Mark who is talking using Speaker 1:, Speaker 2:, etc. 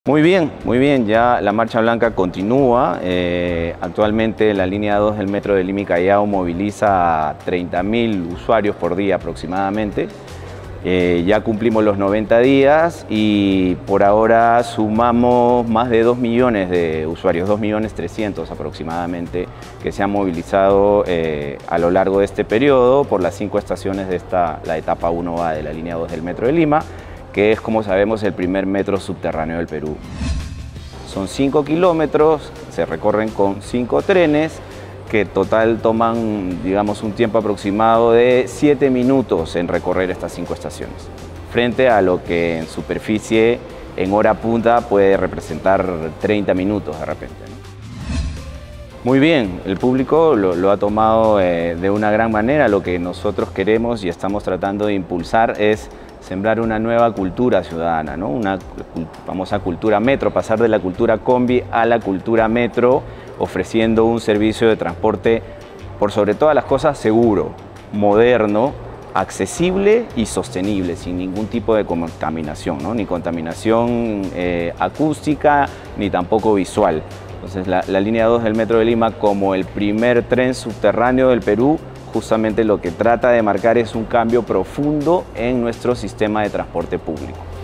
Speaker 1: Muy bien, ya la Marcha Blanca continúa. Actualmente la línea 2 del metro de Lima y Callao moviliza a 30.000 usuarios por día aproximadamente. Ya cumplimos los 90 días y por ahora sumamos más de 2 millones de usuarios, 2.300.000 aproximadamente, que se han movilizado a lo largo de este periodo por las 5 estaciones de la etapa 1A de la línea 2 del metro de Lima, que es, como sabemos, el primer metro subterráneo del Perú. Son 5 kilómetros, se recorren con 5 trenes, que total toman, digamos, un tiempo aproximado de 7 minutos en recorrer estas 5 estaciones, frente a lo que en superficie, en hora punta, puede representar 30 minutos de repente, ¿no? Muy bien, el público lo ha tomado de una gran manera. Lo que nosotros queremos y estamos tratando de impulsar es sembrar una nueva cultura ciudadana, ¿no? Una famosa cultura metro, pasar de la cultura combi a la cultura metro, ofreciendo un servicio de transporte, por sobre todas las cosas, seguro, moderno, accesible y sostenible, sin ningún tipo de contaminación, ¿no? Ni contaminación acústica, ni tampoco visual. Entonces, la línea 2 del metro de Lima, como el primer tren subterráneo del Perú, justamente lo que trata de marcar es un cambio profundo en nuestro sistema de transporte público.